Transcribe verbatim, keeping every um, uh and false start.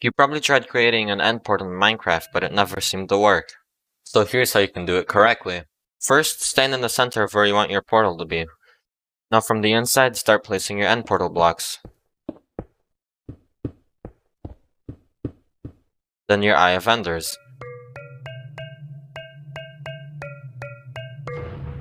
You probably tried creating an end portal in Minecraft, but it never seemed to work. So here's how you can do it correctly. First, stand in the center of where you want your portal to be. Now from the inside, start placing your end portal blocks. Then your Eye of Enders.